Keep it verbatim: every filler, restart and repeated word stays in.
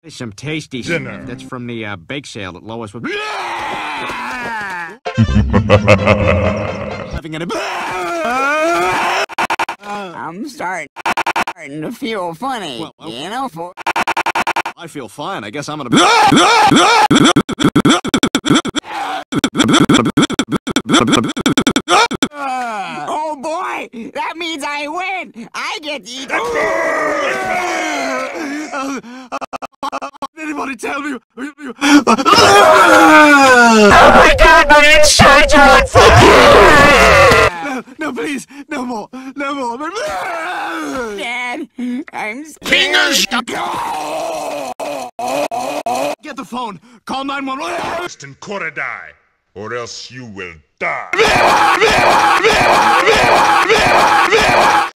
Some tasty Dinner. stuff that's from the uh, bake sale that Lois was having a. I'm starting, starting to feel funny, Well, well, you know, for... I feel fine. I guess I'm gonna. Oh boy, that means I win! I get to eat... Anybody tell me? Oh my god, my insides are on fire! No, no, please, no more, no more. Dad, I'm scared. Fingers! Get the phone. Call nine one one. And Korodai, or else you will die.